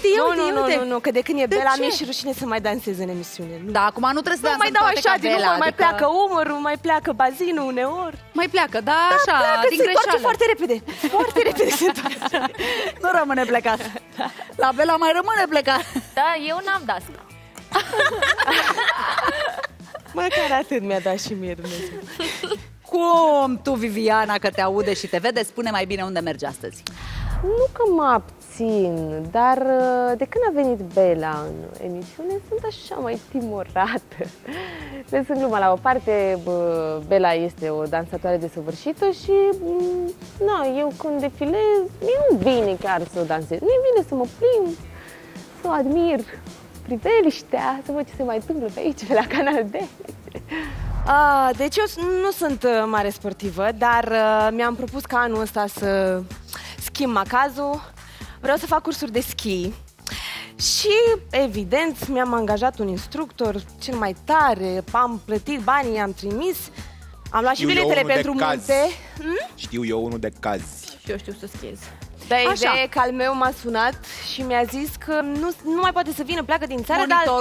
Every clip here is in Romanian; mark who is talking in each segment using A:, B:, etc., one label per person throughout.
A: uite. Nu, că de când e Bela, mi-e și rușine să mai dansez în emisiune.
B: Da, acum nu trebuie să dansăm
A: mai dau așa, din urmă, mai
B: adică...
A: pleacă umărul, mai pleacă bazinul uneori.
B: Mai pleacă, da, așa,
A: pleacă,
B: din
A: se
B: greșeală.
A: întoarce foarte repede. Foarte repede se întoarce.
B: Nu rămâne plecat. La Bela mai rămâne plecat.
C: Da, eu n-am dat asta.
A: Măcar atât mi-a dat și mie Dumnezeu.
B: Cum tu, Viviana, că te aude și te vede, spune mai bine unde mergi astăzi.
D: Nu că mă abțin, dar de când a venit Bela în emisiune, sunt așa mai timorată. Lăsând gluma la o parte, Bela este o dansatoare desăvârșită și eu când defilez, mie nu vine chiar să o dansez. Mie vine să mă plimb, să o admir priveliștea, să văd ce se mai întâmplă pe aici, pe la Canal D.
A: Deci eu nu sunt mare sportivă, dar mi-am propus ca anul ăsta să schimb macazul. Vreau să fac cursuri de schi. Și, evident, mi-am angajat un instructor cel mai tare, am plătit banii, i-am trimis. Am luat și biletele pentru munte.
E: Știu eu unul de caz.
C: Și eu știu să schiez.
A: Dar ideea e că al meu m-a sunat și mi-a zis că nu mai poate să vină, pleacă din țară.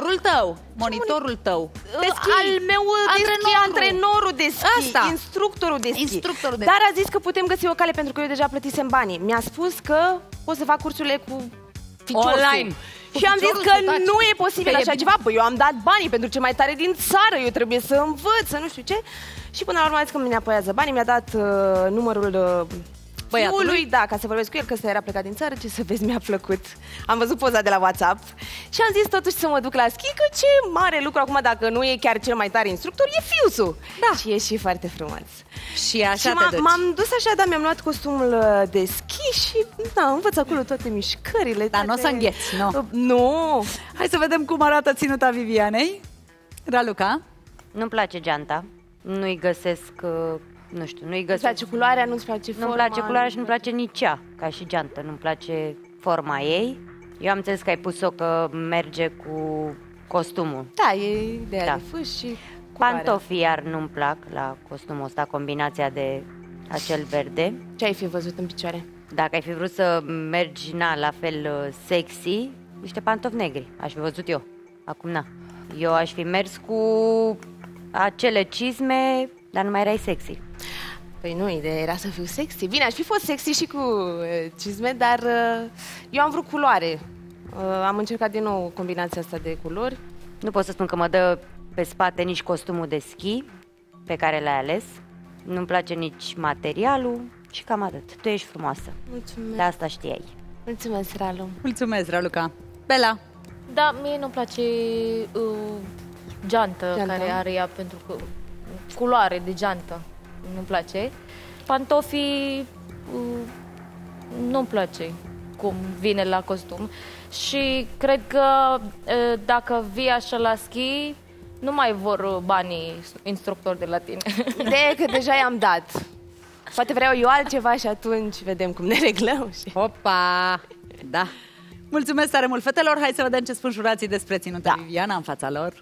B: Monitorul tău.
A: Al meu de schi, antrenorul de schi, instructorul de schi. Dar a zis că putem găsi o cale pentru că eu deja plătisem banii. Mi-a spus că pot să fac cursurile cu ficiosul.
B: Online.
A: Și am zis că nu e posibil așa ceva. Păi eu am dat banii pentru cel mai tare din țară, eu trebuie să învăț, să nu știu ce. Și până la urmă a zis că mi apoiază banii, mi-a dat numărul fiului, da, ca să vorbesc cu el, că ăsta era plecat din țară, ce să vezi, mi-a plăcut. Am văzut poza de la WhatsApp și am zis totuși să mă duc la schi, că ce mare lucru acum, dacă nu e chiar cel mai tare instructor, e fiusul. Da. Și e și foarte frumos.
B: Și așa
A: și
B: te duci.
A: M-am dus așa, da, mi-am luat costumul de schi și, da, învăț acolo toate mișcările.
B: Dar nu o să îngheți, nu?
A: Nu.
B: Hai să vedem cum arată ținuta Vivianei. Raluca?
F: Nu-mi place geanta, nu-i găsesc... Nu știu, nu-i găsesc.
A: Nu-ți place culoarea, nu-ți place forma?
F: Nu-mi place culoarea și nu-mi place nici ea, ca și geantă. Nu-mi place forma ei. Eu am înțeles că ai pus-o că merge cu costumul.
A: Da, e ideea de fâș și culoarea.
F: Pantofii iar nu-mi plac la costumul ăsta, combinația de acel verde.
A: Ce ai fi văzut în picioare?
F: Dacă ai fi vrut să mergi, la fel sexy, niște pantofi negri, aș fi văzut eu. Acum, eu aș fi mers cu acele cizme, dar nu mai erai sexy.
A: Păi nu, ideea era să fiu sexy. Bine, aș fi fost sexy și cu cizme, dar eu am vrut culoare. Am încercat din nou combinația asta de culori.
F: Nu pot să spun că mă dă pe spate nici costumul de schi pe care l-ai ales. Nu-mi place nici materialul și cam atât. Tu ești frumoasă.
A: Mulțumesc.
F: De asta știai.
A: Mulțumesc, Ralu.
B: Mulțumesc, Raluca. Bela?
C: Da, mie nu-mi place geantă care are ea, pentru că culoare de geantă nu-mi place. Pantofii nu-mi place cum vine la costum și cred că dacă vii așa la schi, nu mai vor banii instructori de la tine.
A: Ideea că deja i-am dat. Poate vreau eu altceva și atunci vedem cum ne reglăm.
B: Hopa! Da! Mulțumesc tare mult, fetelor! Hai să vedem ce spun jurații despre ținuta Viviana în fața lor.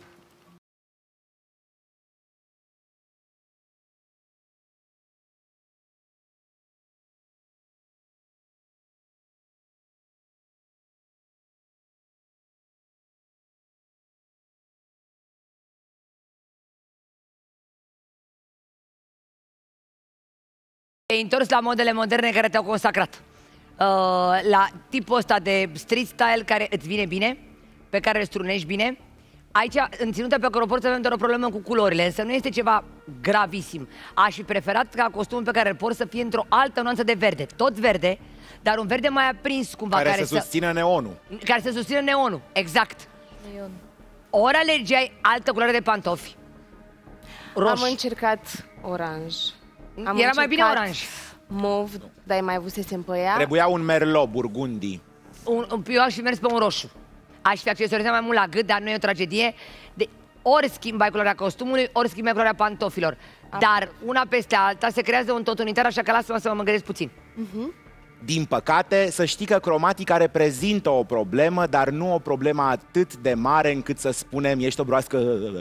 G: Te-ai întors la modele moderne care te-au consacrat. La tipul ăsta de street style care îți vine bine, pe care îl strunești bine. Aici, în ținuta pe care o porți, avem doar o problemă cu culorile, însă nu este ceva gravisim. Aș fi preferat ca costumul pe care îl porți să fie într-o altă nuanță de verde. Tot verde, dar un verde mai aprins cumva.
E: Care să susțină neonul.
G: Care să susțină neonul, exact. Ori alegeai altă culoare de pantofi. Roșii.
A: Am încercat oranj.
G: Era mai bine oranj.
A: Mov, dar mai avusesem pe ea.
E: Trebuia un merlot burgundi.
G: Eu aș fi mers pe un roșu. Aș fi accesorizat mai mult la gât, dar nu e o tragedie. Ori schimbai culoarea costumului, ori schimbai culoarea pantofilor. Dar una peste alta se creează un tot unitar, așa că lasă-mă să mă gândesc puțin.
E: Din păcate, să știi că cromatica reprezintă o problemă, dar nu o problemă atât de mare încât să spunem ești o broască.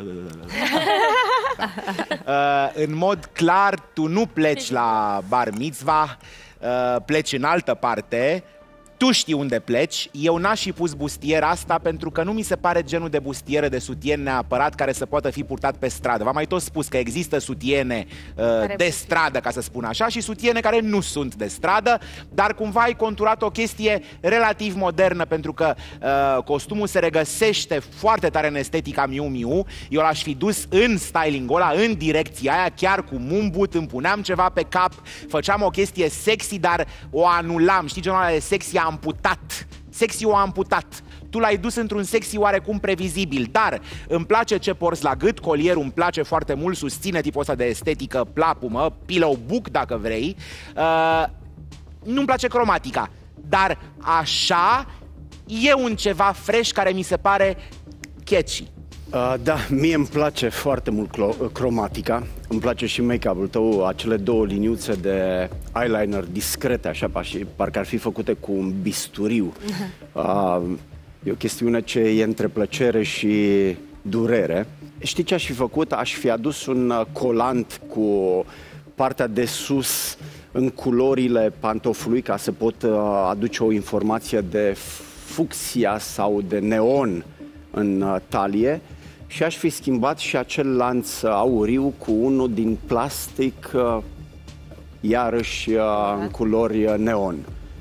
E: În mod clar, tu nu pleci la bar mitzvah, pleci în altă parte. Tu știi unde pleci, eu n-aș fi pus bustiera asta pentru că nu mi se pare genul de bustieră de sutien neapărat care să poată fi purtat pe stradă. V-am mai tot spus că există sutiene de stradă, ca să spun așa, și sutiene care nu sunt de stradă, dar cumva ai conturat o chestie relativ modernă pentru că costumul se regăsește foarte tare în estetica Miu Miu. Eu l-aș fi dus în styling-ul ăla, în direcția aia, chiar cu mumbut, îmi puneam ceva pe cap, făceam o chestie sexy, dar o anulam. Știi genul ăla de sexy amputat. Sexy-o amputat. Tu l-ai dus într-un sexy oarecum previzibil, dar îmi place ce porți la gât, colierul îmi place foarte mult, susține tipul ăsta de estetică, plapumă, pillow book dacă vrei. Nu-mi place cromatica, dar așa e un ceva fresh care mi se pare catchy.
H: Da, mie îmi place foarte mult cromatica. Îmi place și make-up-ul tău, acele două liniuțe de eyeliner discrete, așa, parcă ar fi făcute cu un bisturiu. E o chestiune ce e între plăcere și durere. Știi ce aș fi făcut? Aș fi adus un colant cu partea de sus în culorile pantofului ca să pot aduce o informație de fucsia sau de neon în talie și aș fi schimbat și acel lanț auriu cu unul din plastic, iarăși în culori neon.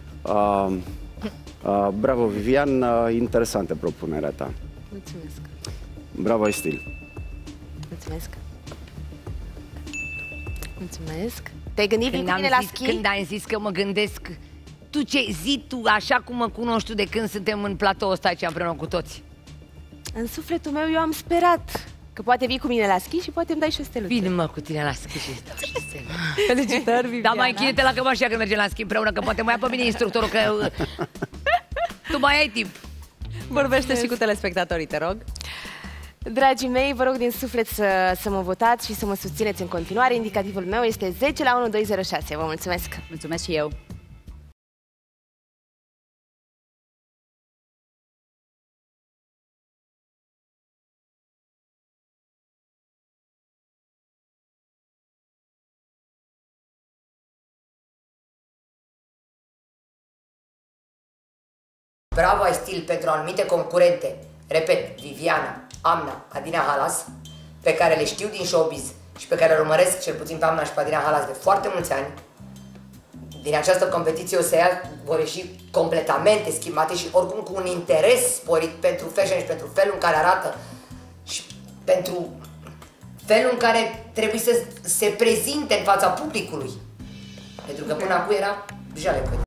H: Bravo, Vivian, interesantă propunerea ta.
A: Mulțumesc.
H: Bravo, Estil.
A: Mulțumesc. Mulțumesc. Te-ai gândit cu mine la schi?
G: Când ai zis că mă gândesc, tu ce zi tu, așa cum mă cunoști tu de când suntem în platou ăsta aici împreună cu toți?
A: În sufletul meu eu am sperat că poate vii cu mine la schi și poate îmi dai și o steluță.
G: Bine, mă, cu tine la schi și îți dau și stelă.
B: Felicitări, Viviana.
G: Dar mai închide-te la cămașa când mergem la schi împreună, că poate mai ia pe mine instructorul, că tu mai ai timp.
B: Vorbește și cu telespectatorii, te rog.
A: Dragii mei, vă rog din suflet să mă votați și să mă susțineți în continuare. Indicativul meu este 10 la 1206. Vă mulțumesc!
B: Mulțumesc și eu!
G: Bravo, ai stil pentru anumite concurente. Repet, Viviana, Amna, Adina Halas, pe care le știu din showbiz și pe care le urmăresc cel puțin pe Amna și pe Adina Halas de foarte mulți ani. Din această competiție o să vor ieși completamente schimbate și oricum cu un interes sporit pentru fashion și pentru felul în care arată și pentru felul în care trebuie să se prezinte în fața publicului. Pentru că până acum era jale.